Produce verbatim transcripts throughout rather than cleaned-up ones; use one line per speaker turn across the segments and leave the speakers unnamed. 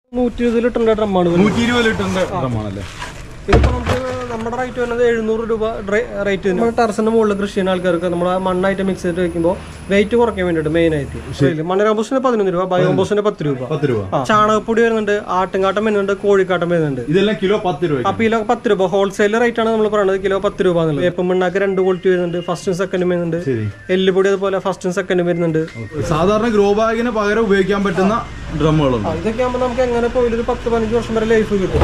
നൂറ്റി ഇരുപത് ലിറ്ററിന്റെ ഡ്രമ്മാണ്.
നൂറ്റി ഇരുപത് ലിറ്ററിന്റെ ഡ്രമ്മാണല്ലേ?
ഇതിപ്പോ നമുക്ക് നമ്മുടെ റേറ്റ് വരുന്നത് എഴുന്നൂറ് രൂപ റേറ്റ്. നമ്മുടെ ടെറസിന്റെ മുകളിൽ കൃഷി ചെയ്യുന്ന ആൾക്കാർക്ക് നമ്മുടെ മണ്ണായിട്ട് മിക്സ് ചെയ്തിട്ട് വെക്കുമ്പോൾ വെയിറ്റ് കുറയ്ക്കാൻ വേണ്ടിയിട്ട് മെയിൻ ആയിട്ട്. മണ്ണ് കമ്പോസ്റ്റിന് പതിനൊന്ന് രൂപ, ബയോ കമ്പോസ്റ്റിന് പത്ത് രൂപ.
പത്ത് രൂപ.
ചാണകപ്പൊടി വരുന്നുണ്ട്, ആട്ടുംകാട്ടം വരുന്നുണ്ട്, കോഴിക്കാട്ടം വരുന്നുണ്ട്.
ഇതെല്ലാം കിലോ പത്ത് രൂപ.
അപ്പൊ കിലോ പത്ത് രൂപ ഹോൾസെയിൽ റേറ്റ് ആണ് നമ്മൾ പറയുന്നത്. കിലോ പത്ത് രൂപ എന്നുള്ളത്. വേപ്പം മണ്ണാക്ക് രണ്ട് ക്വാളിറ്റി വരുന്നുണ്ട്, ഫസ്റ്റും സെക്കൻഡും വരുന്നുണ്ട്. എല്ലുപൊടി അതുപോലെ ഫസ്റ്റും സെക്കൻഡും വരുന്നുണ്ട്.
സാധാരണ ഗ്രോ ബാഗിന് പകരം ഉപയോഗിക്കാൻ പറ്റുന്ന ഡ്രമ്മുകളുണ്ട്.
ഇതൊക്കെ ആകുമ്പോൾ നമുക്ക് എങ്ങനെ പോയാലും ഒരു പത്ത് പതിനഞ്ച് വർഷം വരെ ലൈഫ് കിട്ടും.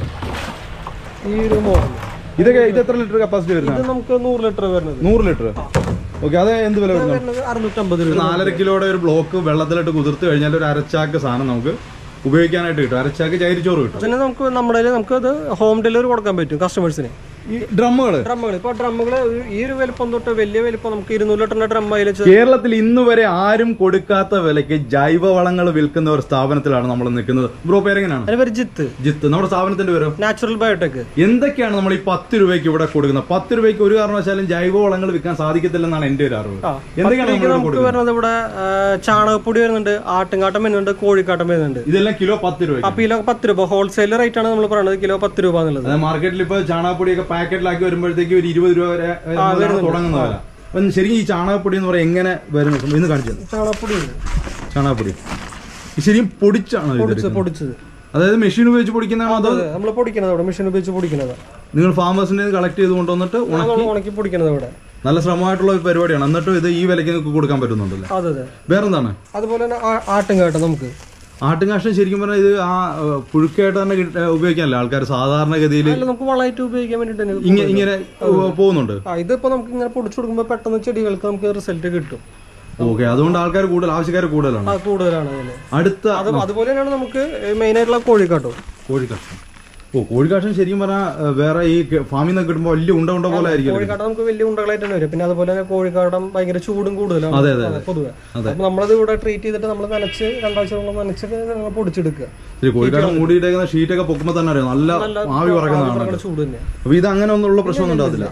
ഈ ഒരു മോഡൽ
ഇതൊക്കെ ഇത് എത്ര ലിറ്റർ കപ്പാസിറ്റി വരുന്നത്?
ഇത് നമുക്ക് നൂറ് ലിറ്റർ വരുന്നത്.
നൂറ് ലിറ്റർ. ഓക്കെ, അത് എന്ത് വില വരുന്നത്?
അറുന്നൂറ്റമ്പത് രൂപ.
നാലര കിലോയുടെ ഒരു ബ്ലോക്ക് വെള്ളത്തിലിട്ട് കുതിർത്ത് കഴിഞ്ഞാൽ ഒരു അരച്ചാക്ക് സാധനം നമുക്ക് ഉപയോഗിക്കാനായിട്ട് കിട്ടും. അരച്ചാക്ക് ചകിരിച്ചോറ് കിട്ടും.
പിന്നെ നമുക്ക് നമ്മുടെ നമുക്ക് അത് ഹോം ഡെലിവറി കൊടുക്കാൻ പറ്റും കസ്റ്റമേഴ്സിന്.
ഈ ഡ്രമ്മുകള്
ഡ്രമ്മുകൾ ഇപ്പൊ ഡ്രമ്മുകള് ഈ ഒരു വലിപ്പം തൊട്ട് വലിയ വലിപ്പം നമുക്ക് ഇരുന്നൂറ് ലിറ്ററിന്റെ ഡ്രം ആയാലും
കേരളത്തിൽ ഇന്ന് വരെ ആരും കൊടുക്കാത്ത വിലയ്ക്ക് ജൈവവളങ്ങൾ വിൽക്കുന്ന ഒരു സ്ഥാപനത്തിലാണ് നമ്മൾ നിൽക്കുന്നത്. ബ്രോ പേരെങ്ങനെയാണ്?
ജിത്ത്.
ജിത്ത്. നമ്മുടെ സ്ഥാപനത്തിന്റെ പേര്
നാച്ചുറൽ ബയോടെക്.
എന്തൊക്കെയാണ് നമ്മൾ ഈ പത്ത് രൂപയ്ക്ക് ഇവിടെ കൊടുക്കുന്നത്? പത്ത് രൂപയ്ക്ക് ഒരു കാരണവശാലും ജൈവവളങ്ങൾ വിൽക്കാൻ സാധിക്കത്തില്ലെന്നാണ് എന്റെ ഒരു അറിവ്. എന്തൊക്കെയാണ്
നമുക്ക് വരുന്നത്? ഇവിടെ ചാണകപ്പൊടി വരുന്നുണ്ട്, ആട്ടുംകാട്ടം വരുന്നുണ്ട്, കോഴിക്കാട്ടം വരുന്നുണ്ട്.
ഇതെല്ലാം കിലോ പത്ത് രൂപ.
അപ്പൊ കിലോ പത്ത് രൂപ ഹോൾസെയിൽ റേറ്റ് ആണ് നമ്മൾ പറയുന്നത്. കിലോ പത്ത് രൂപ എന്നുള്ളത്.
മാർക്കറ്റിൽ ഇപ്പൊ ചാണകപ്പൊടിയൊക്കെ പാക്കറ്റിലാക്കി വരുമ്പോഴത്തേക്ക് ഒരു ഇരുപത് രൂപ വരെ തുടങ്ങുന്ന വില. അപ്പൊ ശരിക്കും ഈ ചാണകപ്പൊടി എന്ന് പറയാൻ എങ്ങനെ വരുന്നത്? ഇന്ന് കാണിച്ചത്
ചാണകപ്പൊടി.
ചാണകപ്പൊടി ശരിക്കും പൊടിച്ചാണ്
പൊടിച്ചത്.
അതായത് മെഷീൻ ഉപയോഗിച്ച് പൊടിക്കുന്നതാണോ അതോ
നമ്മൾ പൊടിക്കുന്നത്? ഇവിടെ മെഷീൻ ഉപയോഗിച്ച് പൊടിക്കുന്നത്.
നിങ്ങൾ ഫാമേഴ്സിനെ കളക്ട് ചെയ്ത് കൊണ്ടുവന്നിട്ട്
ഉണക്കി പൊടിക്കുന്നത് ഇവിടെ.
നല്ല ശ്രമമായിട്ടുള്ള ഒരു പരിപാടിയാണ്. എന്നിട്ടും ഇത് ഈ വിലയ്ക്ക് നിങ്ങൾക്ക് കൊടുക്കാൻ പറ്റുന്നുണ്ടല്ലോ.
അതെ അതെ.
വേറെന്താണ്?
അതുപോലെ തന്നെ ആട്ടുംകാട്ടം. നമുക്ക്
ആട്ടുംകാഷ്ടം ശരിക്കും പറഞ്ഞാൽ ഇത് ആ പുഴുക്കായിട്ട് തന്നെ ഉപയോഗിക്കാനല്ലേ ആൾക്കാർ സാധാരണഗതിയിൽ
നമുക്ക് വളമായിട്ട് ഉപയോഗിക്കാൻ വേണ്ടിട്ട്
ഇങ്ങനെ പോകുന്നുണ്ട്.
ഇതിപ്പോ നമുക്ക് ഇങ്ങനെ പൊടിച്ചു കൊടുക്കുമ്പോൾ പെട്ടെന്ന് ചെടികൾക്ക് നമുക്ക് റിസൾട്ട് കിട്ടും.
ഓക്കെ, അതുകൊണ്ട് ആൾക്കാർ കൂടുതൽ ആവശ്യക്കാർ കൂടുതലാണ്
കൂടുതലാണ്
അടുത്ത.
അതുപോലെ തന്നെയാണ് നമുക്ക് മെയിൻ ആയിട്ടുള്ള കോഴിക്കാട്ടോ.
കോഴിക്കാഷ്ടം. ഓ, കോഴിക്കാഷ്ടം ശരിക്കും പറഞ്ഞാൽ വേറെ ഈ ഫാമിൽ നിന്ന് കിട്ടുമ്പോൾ വലിയ ഉണ്ട ഉണ്ട പോലെ ആയിരിക്കും.
കോഴിക്കാട്ടം നമുക്ക് വലിയ ഉണ്ടകളായിട്ടാണ് വരും. പിന്നെ അതുപോലെ തന്നെ കോഴിക്കാട്ടം ഭയങ്കര ചൂടും കൂടുതലാണ് പൊതുവെ. അപ്പൊ നമ്മളത് ഇവിടെ ട്രീറ്റ് ചെയ്തിട്ട് നമ്മൾ നനച്ച് രണ്ടാഴ്ചയോളം നനച്ചൊക്കെ പൊടിച്ചെടുക്കുക.
കോഴിക്കാട്ടം മൂടിയിട്ടേക്കുന്ന ഷീറ്റൊക്കെ പൊക്കുമ്പോൾ തന്നെ അറിയാം നല്ല ആവി പറക്കുന്നതാണ്.
ചൂട് തന്നെ.
അപ്പൊ ഇത് അങ്ങനെ ഒന്നുള്ള പ്രശ്നമൊന്നും ഉണ്ടാവില്ല.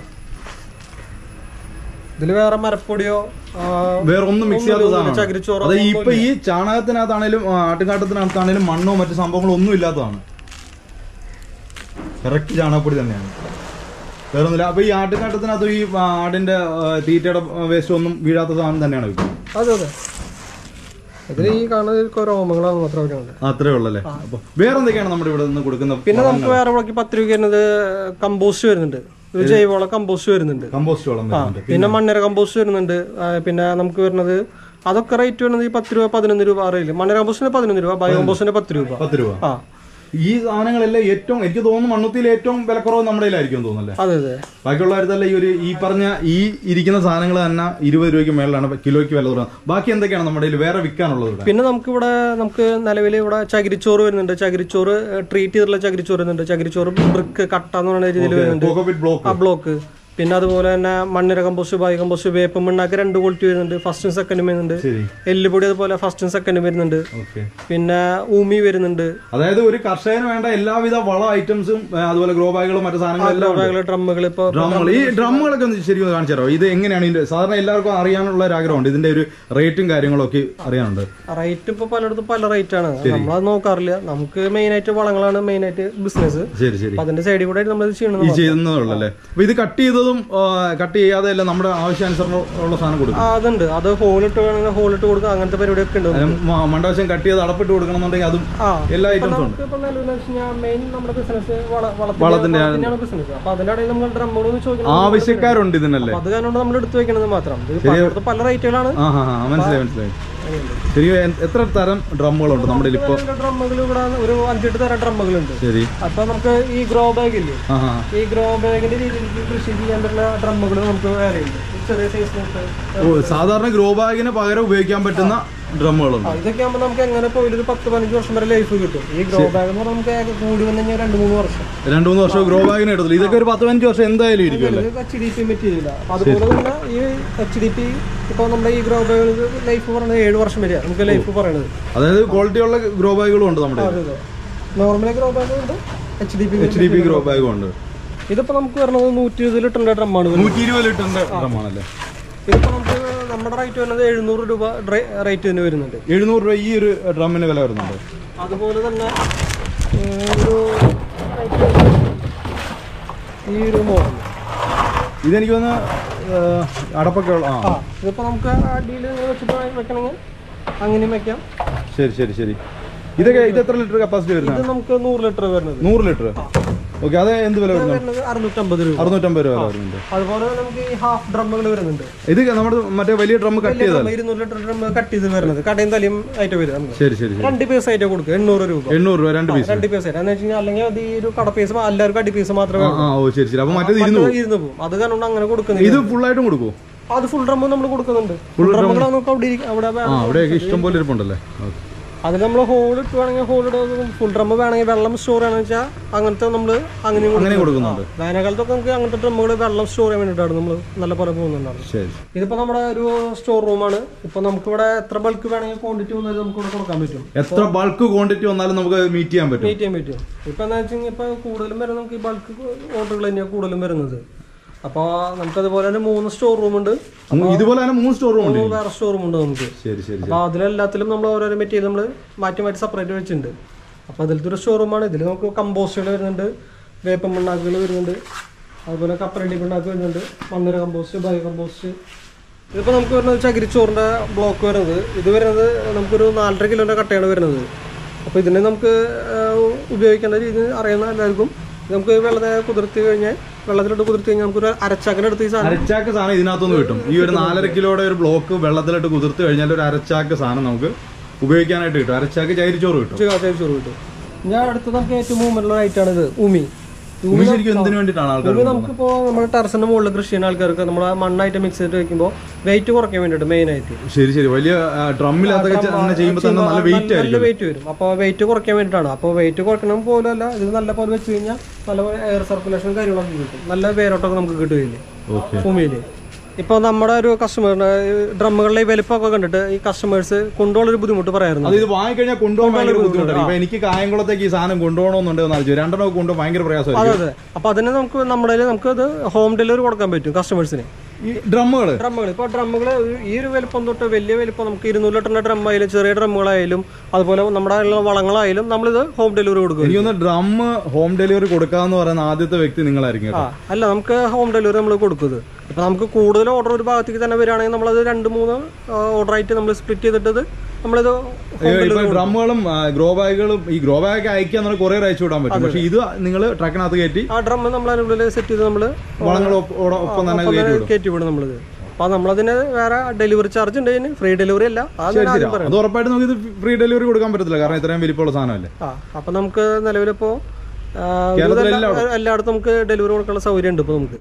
ഇതില് വേറെ മരപ്പൊടിയോ
വേറെ ഒന്നും മിക്സ് ചെയ്യാത്തതാണ്. അതായത് ഇപ്പൊ ഈ ചാണകത്തിനകത്താണേലും ആട്ടുകാട്ടത്തിനകത്താണേലും മണ്ണോ മറ്റു സംഭവങ്ങളോ ഒന്നും ഇല്ലാത്തതാണ്. കറക്റ്റ് ചാണകപ്പൊടി തന്നെയാണ്, വേറെ ഒന്നുമില്ല. അപ്പൊ ഈ ആട്ടുകാട്ടത്തിനകത്ത് ഈ ആടിന്റെ തീറ്റയുടെ വേസ്റ്റ് ഒന്നും വീഴാത്ത സാധനം തന്നെയാണ് ഇപ്പൊ.
അതെ അതെ. ഇതിൽ ഈ കാണുന്ന രോമങ്ങളാണ് മാത്രമേ.
അത്രേ ഉള്ളല്ലേ. അപ്പൊ വേറെ എന്തൊക്കെയാണ് നമ്മുടെ ഇവിടെ നിന്ന് കൊടുക്കുന്നത്?
പിന്നെ നമുക്ക് വേറെ മുളക്കി പത്ത് രൂപ വരുന്നത് കമ്പോസ്റ്റ് വരുന്നുണ്ട്. ജൈവവളം കമ്പോസ്റ്റ് വരുന്നുണ്ട്.
കമ്പോസ്റ്റ് വളം.
പിന്നെ മണ്ണിര കമ്പോസ്റ്റ് വരുന്നുണ്ട്. പിന്നെ നമുക്ക് വരുന്നത് അതൊക്കെ റേറ്റ് വരുന്നത് ഈ പത്ത് രൂപ പതിനൊന്ന് രൂപ അറിയില്ല. മണ്ണിര കമ്പോസ്റ്റിന് പതിനൊന്ന് രൂപ, ബയോ കമ്പോസ്റ്റിന് പത്ത് രൂപ.
പത്ത് രൂപ. ആ, ഈ സാധനങ്ങളെല്ലാം ഏറ്റവും എനിക്ക് തോന്നുന്നു മണ്ണുത്തിയിൽ ഏറ്റവും വിലക്കുറവ് നമ്മുടെ കയ്യിലായിരിക്കും തോന്നുന്നല്ലേ?
അതെ അതെ.
ബാക്കിയുള്ളവരല്ല ഈ ഒരു ഈ പറഞ്ഞ ഈ ഇരിക്കുന്ന സാധനങ്ങൾ തന്നെ ഇരുപത് രൂപയ്ക്ക് മേളിലാണ് കിലോയ്ക്ക് വില കുറവ്. ബാക്കി എന്തൊക്കെയാണ് നമ്മുടെ കയ്യിൽ വേറെ വിൽക്കാനുള്ളത്?
പിന്നെ നമുക്ക് ഇവിടെ നമുക്ക് നിലവിൽ ഇവിടെ ചകിരിച്ചോറ് വരുന്നുണ്ട്. ചകിരിച്ചോറ് ട്രീറ്റ് ചെയ്തിട്ടുള്ള ചകിരിച്ചോറ് വരുന്നുണ്ട്. ചകിരിച്ചോറ് ബ്രിക്ക് കട്ട എന്ന് പറയുന്ന രീതിയിൽ വരുന്നുണ്ട്. ആ ബ്ലോക്ക്. പിന്നെ അതുപോലെ തന്നെ മണ്ണിര കമ്പോസ്റ്റ്, ബയോ കമ്പോസ്റ്റ്, വേപ്പം മണ്ണാക്ക് രണ്ട് ക്വാളിറ്റി വരുന്നുണ്ട്. ഫസ്റ്റും സെക്കൻഡും വരുന്നുണ്ട്. എല്ലുപൊടി അതുപോലെ ഫസ്റ്റും സെക്കൻഡും വരുന്നുണ്ട്. പിന്നെ ഊമി വരുന്നുണ്ട്.
അതായത് ഒരു കർഷകന് വേണ്ട എല്ലാവിധ വളം ഐറ്റംസും അതുപോലെ ഗ്രോ ബാഗുകളും മറ്റു സാധനങ്ങളും,
ഡ്രമ്മുകൾ. ഇപ്പൊ
ഈ ഡ്രമ്മുകളൊക്കെ ഒന്ന് ശരിക്കും കാണിച്ചു തരാം. ഇത് എങ്ങനെയാണ് ഇതിന്റെ സാധാരണ എല്ലാവർക്കും അറിയാനുള്ള ഒരു ആഗ്രഹമുണ്ട്. ഇതിന്റെ ഒരു റേറ്റും കാര്യങ്ങളൊക്കെ അറിയാനുണ്ട്.
റേറ്റ് ഇപ്പൊ പലയിടത്തും പല റേറ്റ് ആണ്. നമ്മളത് നോക്കാറില്ല. നമുക്ക് മെയിൻ ആയിട്ട് വളങ്ങളാണ് മെയിൻ ആയിട്ട് ബിസിനസ്.
ശരി ശരി.
അതിന്റെ സൈഡിൽ കൂടെ നമ്മൾ
ചെയ്യുന്നതല്ലേ. അപ്പൊ ഇത് കട്ട് ചെയ്ത് കട്ട് ചെയ്യാതെ അല്ല നമ്മുടെ ആവശ്യാനുസരണമുള്ള സാധനം കൊടുക്കും.
അതുണ്ട്. അത് ഹോളിട്ട് വേണമെങ്കിൽ ഹോളിട്ട് കൊടുക്കുക. അങ്ങനത്തെ പരിപാടിയൊക്കെ ഉണ്ട്.
മണ്ടവശം കട്ട് ചെയ്ത് അടപ്പിട്ട് കൊടുക്കണം എന്നുണ്ടെങ്കിൽ അതും എല്ലാ ഐറ്റംസും ഉണ്ട്. വളത്തിന്റെ ആവശ്യക്കാരുണ്ട് ഇതിനല്ലേ.
അത് കാരണം നമ്മൾ എടുത്തു വെക്കണത് മാത്രം. പല റേറ്റുകളാണ്.
മനസ്സിലായി മനസ്സിലായി. ശരി. എത്ര തരം ഡ്രമ്മുകളുണ്ട് നമ്മുടെ ഇപ്പൊ?
ഡ്രമ്മുകൾ ഇവിടെ ഒരു അഞ്ചെട്ട് തരം ഡ്രമ്മുകളുണ്ട്.
ശരി.
അപ്പൊ നമുക്ക് ഈ ഗ്രോ ബാഗ് ഇല്ലേ, ഈ ഗ്രോ ബാഗിന്റെ രീതിയിൽ കൃഷി ചെയ്യാൻ പറ്റുന്ന ഡ്രമ്മുകൾ നമുക്ക് വേറെ ഉണ്ട്. ചെറിയ സൈസ്
സാധാരണ ഗ്രോ ബാഗിന് പകരം ഉപയോഗിക്കാൻ പറ്റുന്ന ഡ്രമ്മുകളുണ്ട്.
ഇതൊക്കെ ആകുമ്പോൾ നമുക്ക് എങ്ങനെ പോയാലും ഒരു പത്ത് പതിനഞ്ച് വർഷം വരെ ലൈഫ് കിട്ടും. ഈ ഗ്രോ ബാഗ് എന്ന് പറഞ്ഞാൽ നമുക്ക് കൂടി വന്നു കഴിഞ്ഞാൽ രണ്ട് മൂന്ന് വർഷം
രണ്ട് മൂന്ന് വർഷം ഗ്രോ ബാഗിന് എടുത്തില്ല. ഇതൊക്കെ ഒരു പത്ത് പതിനഞ്ച് വർഷം എന്തായാലും ഇരിക്കും.
H D P material. അതുപോലെ തന്നെ ഈ എച്ച് ഡി പി ഇപ്പൊ നമ്മുടെ ഈ ഗ്രോ ബാഗ് ലൈഫ് പറയുന്നത് ഏഴ് വർഷം വരെയാണ് നമുക്ക് ലൈഫ് പറയുന്നത്.
അതായത് ക്വാളിറ്റി ഉള്ള ഗ്രോ ബാഗുകളും ഉണ്ട് നമ്മുടെ.
നോർമൽ ഗ്രോ ബാഗും ഉണ്ട്, H D P
H D P grow ബാഗും ഉണ്ട്.
ഇതിപ്പോ നമുക്ക് വരുന്നത് നൂറ്റി ഇരുപത് ലിറ്ററിന്റെ ഡ്രമ്മാണ്.
നൂറ്റി ഇരുപത് ലിറ്ററിന്റെ ഡ്രമ്മാണല്ലേ.
ഇതിപ്പോ നമുക്ക് നമ്മൾ നമ്മുടെ റേറ്റ് വരുന്നത് എഴുന്നൂറ് രൂപ റേറ്റ് തന്നെ വരുന്നുണ്ട്.
എഴുന്നൂറ് രൂപ ഈ ഒരു ഡ്രമ്മിന് വില വരുന്നുണ്ട്.
അതുപോലെ തന്നെ ഒരു ഈ ഒരു മോഡൽ
ഇതെനിക്ക് വന്ന് അടപ്പൊക്കെ ഉള്ള ആ
ഇതിപ്പോ നമുക്ക് അടിയിൽ വെച്ചിട്ട് വെക്കണമെങ്കിൽ അങ്ങനെയും വെക്കാം.
ശരി ശരി ശരി. ഇതൊക്കെ ഇത് എത്ര ലിറ്റർ കപ്പാസിറ്റി വരുന്നത്?
ഇത് നമുക്ക് നൂറ് ലിറ്റർ വരുന്നത്.
നൂറ് ലിറ്റർ ഓക്കെ. അത് എന്ത് വില വരുന്നത്?
അറുന്നൂറ്റമ്പത് രൂപ.
അറുന്നൂറ്റമ്പത് രൂപ വില വരുന്നുണ്ട്.
അതുപോലെ നമുക്ക് ഈ ഹാഫ് ഡ്രമ്മുകൾ വരുന്നുണ്ട്.
ഇത് നമ്മുടെ മറ്റേ വലിയ ഡ്രം കട്ട് ചെയ്താൽ
ഇരുന്നൂറ് ലിറ്റർ ഡ്രം കട്ട് ചെയ്ത് വരുന്നത് കടയും തലയും ആയിട്ട് വരും.
ശരി ശരി.
രണ്ട് പീസ് ആയിട്ട് കൊടുക്കും. എണ്ണൂറ് രൂപ.
എണ്ണൂറ് രൂപ രണ്ട് പീസ്.
രണ്ട് പീസ് ആയിട്ട് എന്ന് വെച്ച് കഴിഞ്ഞാൽ അല്ലെങ്കിൽ അത് ഈ ഒരു കട പീസ് എല്ലാവർക്കും അടി പീസ് മാത്രമേ.
ഓ ശരി ശരി. അപ്പൊ മറ്റേത് ഇരുന്ന്
പോകും. അത് കാരണം അങ്ങനെ കൊടുക്കുന്നത്.
ഇത് ഫുൾ ആയിട്ടും കൊടുക്കും.
അത് ഫുൾ ഡ്രം നമ്മൾ കൊടുക്കുന്നുണ്ട്.
അവിടെ ഇഷ്ടം പോലെ ഇരിപ്പുണ്ടല്ലേ.
അതിൽ നമ്മൾ ഹോൾ ഇട്ട് വേണമെങ്കിൽ ഹോൾ ഇടും. ഫുൾ ഡ്രം വേണമെങ്കിൽ വെള്ളം സ്റ്റോർ ചെയ്യണമെന്ന് വെച്ചാൽ അങ്ങനത്തെ നമ്മൾ അങ്ങനെ
കൊടുക്കുന്നുണ്ട്.
വേനൽക്കാലത്തൊക്കെ നമുക്ക് അങ്ങനത്തെ ഡ്രമ്മുകൾ വെള്ളം സ്റ്റോർ ചെയ്യാൻ വേണ്ടിയിട്ടാണ് നമ്മൾ നല്ല പോലെ പോകുന്നുണ്ടാവും. ഇതിപ്പോ നമ്മുടെ ഒരു സ്റ്റോർ റൂമാണ്. ഇപ്പൊ നമുക്ക് ഇവിടെ എത്ര ബൾക്ക് വേണമെങ്കിൽ ക്വാണ്ടിറ്റി വന്നാലും നമുക്ക് ഇവിടെ കൊടുക്കാൻ പറ്റും.
എത്ര ബൾക്ക് ക്വാണ്ടിറ്റി വന്നാലും നമുക്ക് മീറ്റ് ചെയ്യാൻ പറ്റും.
മീറ്റ് ചെയ്യാൻ പറ്റും. ഇപ്പൊ എന്താ വെച്ചാൽ ഇപ്പൊ കൂടുതലും വരുന്നത് നമുക്ക് ഈ ബൾക്ക് ഓർഡറുകൾ തന്നെയാണ് കൂടുതലും വരുന്നത്. അപ്പൊ നമുക്ക് അതുപോലെ തന്നെ മൂന്ന് സ്റ്റോർ റൂം ഉണ്ട്.
ഇതുപോലെ തന്നെ മൂന്ന് സ്റ്റോർ റൂം ഉണ്ട്.
വേറെ സ്റ്റോർ റൂം ഉണ്ട് നമുക്ക്.
ശരി ശരി.
അപ്പൊ അതിലെല്ലാത്തിലും നമ്മൾ ഓരോരോ മെറ്റീരിയൽ നമ്മൾ മാറ്റി മാറ്റി സെപ്പറേറ്റ് വെച്ചിട്ടുണ്ട്. അപ്പൊ അതിലത്തെ ഒരു സ്റ്റോർ റൂമാണ്. ഇതിൽ നമുക്ക് കമ്പോസ്റ്റുകൾ വരുന്നുണ്ട്, വേപ്പൻ പിണ്ണാക്കുകൾ വരുന്നുണ്ട്, അതുപോലെ കപ്പലണ്ടി പിണ്ണാക്ക് വരുന്നുണ്ട്, മണ്ണിര കമ്പോസ്റ്റ്, ബയോ കമ്പോസ്റ്റ്. ഇതിപ്പോ നമുക്ക് വരുന്നത് ചകിരിച്ചോറിന്റെ ബ്ലോക്ക് വരുന്നത്. ഇത് വരുന്നത് നമുക്കൊരു നാലര കിലോന്റെ കട്ടയാണ് വരുന്നത്. അപ്പൊ ഇതിനെ നമുക്ക് ഉപയോഗിക്കേണ്ട രീതി അറിയുന്ന എല്ലാവർക്കും നമുക്ക് വെള്ളത്തെ കുതിർത്തി കഴിഞ്ഞാൽ വെള്ളത്തിലോട്ട് കുതിർത്തി കഴിഞ്ഞാൽ നമുക്ക് ഒരു അരച്ചാക്കിനെടുത്ത് ഈ സാധനം
അരച്ചാക്ക് സാധനം ഇതിനകത്തുനിന്ന് കിട്ടും. ഈ ഒരു നാലര കിലോയുടെ ഒരു ബ്ലോക്ക് വെള്ളത്തിലിട്ട് കുതിർത്ത് കഴിഞ്ഞാൽ ഒരു അരച്ചാക്ക് സാധനം നമുക്ക് ഉപയോഗിക്കാനായിട്ട് കിട്ടും. അരച്ചാക്ക് ചകിരിച്ചോറ് കിട്ടും.
ചകിരിച്ചോറ് കിട്ടും. ഞാൻ അടുത്ത് നമുക്ക് ഏറ്റവും മൂവ്മെന്റുള്ള ഐറ്റാണ് ഇത് ഉമി.
എന്തിനു വേണ്ടിയിട്ടാണ് ആൾക്കാർ?
നമുക്കിപ്പോ നമ്മുടെ ടെറസിന്റെ മുകളിൽ കൃഷി ചെയ്യുന്ന ആൾക്കാർക്ക് നമ്മുടെ മണ്ണായിട്ട് മിക്സ് ചെയ്തിട്ട് വെക്കുമ്പോൾ വെയിറ്റ് കുറയ്ക്കാൻ വേണ്ടിയിട്ട് മെയിൻ ആയിട്ട്.
ശരി ശരി. വലിയ ഡ്രമ്മിലൊക്കെ ചെയ്യുമ്പോൾ തന്നെ നല്ല വെയിറ്റ് ആയിരിക്കും.
നല്ല വെയിറ്റ് വരും. അപ്പോൾ വെയിറ്റ് കുറയ്ക്കാൻ വേണ്ടിയിട്ടാണ്. അപ്പോൾ വെയിറ്റ് കുറയ്ക്കണം പോലും അല്ല, ഇത് നല്ല പോലെ വെച്ച് കഴിഞ്ഞാൽ നല്ല എയർ സർക്കുലേഷൻ കാര്യങ്ങളൊക്കെ കിട്ടും. നല്ല വേരോട്ടൊക്കെ നമുക്ക് കിട്ടുകയില്ലേ ഭൂമിയിൽ. ഇപ്പോൾ നമ്മുടെ ഒരു കസ്റ്റമറിന്റെ ഡ്രമ്മുകളിലെ വലിപ്പമൊക്കെ കണ്ടിട്ട് ഈ കസ്റ്റമേഴ്സ് കൊണ്ടുപോകാനൊരു ബുദ്ധിമുട്ട് പറയാറുണ്ട്.
അത് ഇത് വാങ്ങിക്കഴിഞ്ഞാൽ കൊണ്ടുപോകാൻ ഭയങ്കര ബുദ്ധിമുട്ടാണ്. ഇപ്പൊ എനിക്ക് കായംകുളത്തേക്ക് ഈ സാധനം കൊണ്ടുപോകണമെന്നുണ്ടെന്ന് ആലോചിച്ചു. രണ്ടെണ്ണം കൊണ്ടുപോകാൻ ഭയങ്കര പ്രയാസമാണ്.
അതെ അതെ. അപ്പൊ അതിന് നമുക്ക് നമ്മുടെ നമുക്ക് അത് ഹോം ഡെലിവറി കൊടുക്കാൻ പറ്റും കസ്റ്റമേഴ്സിന്.
ഈ ഡ്രമ്മുകൾ
ഡ്രമ്മുകൾ ഇപ്പോൾ ഡ്രമ്മുകൾ ഈ ഒരു വലിപ്പം തൊട്ട് വലിയ വലിപ്പം നമുക്ക് ഇരുന്നൂറ് ലിറ്ററിന്റെ ഡ്രം ആയാലും ചെറിയ ഡ്രമ്മുകളായാലും അതുപോലെ നമ്മുടെ വളങ്ങളായാലും നമ്മളിത് ഹോം ഡെലിവറി കൊടുക്കും.
എനിക്കൊന്ന് ഡ്രം ഹോം ഡെലിവറി കൊടുക്കാന്ന് പറയുന്ന ആദ്യത്തെ വ്യക്തി നിങ്ങളായിരിക്കും.
അല്ല, നമുക്ക് ഹോം ഡെലിവറി നമ്മൾ കൊടുക്കുന്നത്. ഇപ്പൊ നമുക്ക് കൂടുതൽ ഓർഡർ ഒരു ഭാഗത്തേക്ക് തന്നെ വരികയാണെങ്കിൽ നമ്മളത് രണ്ട് മൂന്ന് ഓർഡർ ആയിട്ട് നമ്മൾ സ്പ്ലിറ്റ് ചെയ്തിട്ടത് നമ്മളിത്
ഡ്രമ്മുകളും ഗ്രോ ബാഗുകളും ഈ ഗ്രോ ബാഗ് അയക്കാൻ കുറെ അയച്ചു വിടാൻ പറ്റും. പക്ഷെ ഇത് നിങ്ങൾ ട്രക്കിനകത്ത് കയറ്റി ആ
ഡ്രം നമ്മൾ അതിനുള്ളിൽ സെറ്റ് ചെയ്ത് നമ്മള്
വളങ്ങളൊപ്പം തന്നെ
കയറ്റി വിടും നമ്മളിത്. അപ്പൊ നമ്മളതിന് വേറെ ഡെലിവറി ചാർജ് ഉണ്ട്. ഫ്രീ ഡെലിവറി അല്ല.
അത് ഉറപ്പായിട്ട് നമുക്ക് ഇത് ഫ്രീ ഡെലിവറി കൊടുക്കാൻ പറ്റത്തില്ല, കാരണം ഇത്രയും വലിപ്പമുള്ള സാധനമല്ലേ.
ആ അപ്പൊ നമുക്ക് നിലവിലിപ്പോ എല്ലായിടത്തും നമുക്ക് ഡെലിവറി കൊടുക്കാനുള്ള സൗകര്യം ഉണ്ട് ഇപ്പൊ നമുക്ക്.